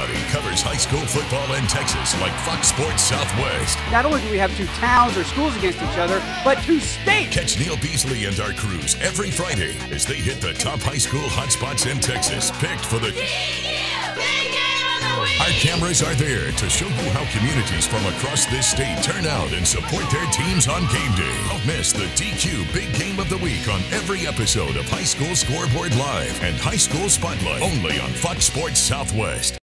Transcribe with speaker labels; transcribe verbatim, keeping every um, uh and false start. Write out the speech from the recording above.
Speaker 1: Nobody covers high school football in Texas like Fox Sports Southwest.
Speaker 2: Not only do we have two towns or schools against each other, but two states.
Speaker 1: Catch Neil Beasley and our crews every Friday as they hit the top high school hotspots in Texas, picked for the Our cameras are there to show you how communities from across this state turn out and support their teams on game day. Don't miss the D Q Big Game of the Week on every episode of High School Scoreboard Live and High School Spotlight, only on Fox Sports Southwest.